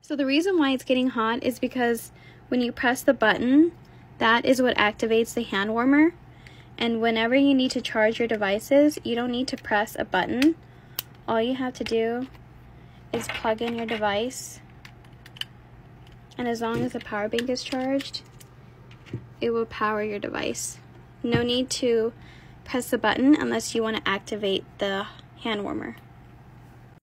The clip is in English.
So the reason why it's getting hot is because when you press the button, that is what activates the hand warmer. And whenever you need to charge your devices, you don't need to press a button. All you have to do is plug in your device. And as long as the power bank is charged, it will power your device. No need to press the button unless you want to activate the hand warmer.